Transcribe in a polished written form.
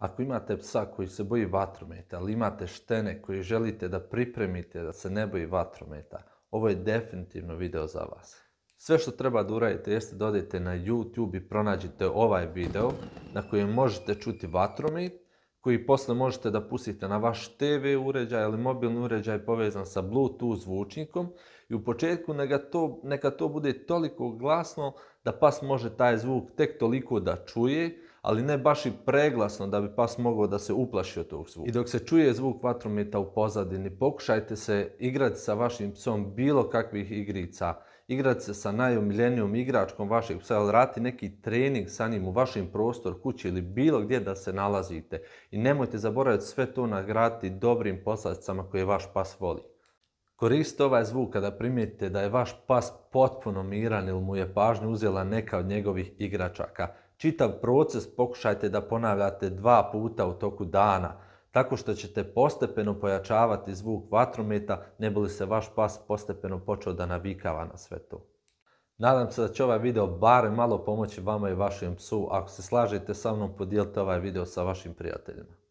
Ako imate psa koji se boji vatrometa, ali imate štene koji želite da pripremite da se ne boji vatrometa, ovo je definitivno video za vas. Sve što treba da uradite jeste da odete na YouTube i pronađete ovaj video na kojem možete čuti vatromet, koji posle možete da pustite na vaš TV uređaj ili mobilni uređaj povezan sa Bluetooth zvučnikom i u početku neka to bude toliko glasno da pas može taj zvuk tek toliko da čuje, ali ne baš i preglasno da bi pas mogao da se uplaši od tog zvuka. I dok se čuje zvuk vatrometa u pozadini, pokušajte se igrati sa vašim psom bilo kakvih igrica, igrati se sa najomiljenijom igračkom vašeg psa, ili raditi neki trening sa njim u vašem prostoru kući ili bilo gdje da se nalazite. I nemojte zaboraviti sve to nagraditi dobrim poslasticama koje vaš pas voli. Koristite ovaj zvuk kada primijetite da je vaš pas potpuno miran ili mu je pažnju uzela neka od njegovih igračaka. Čitav proces pokušajte da ponavljate 2 puta u toku dana, tako što ćete postepeno pojačavati zvuk vatrometa, ne bi li se vaš pas postepeno počeo da navikava na sve to. Nadam se da će ovaj video barem malo pomoći vama i vašem psu. Ako se slažete sa mnom, podijelite ovaj video sa vašim prijateljima.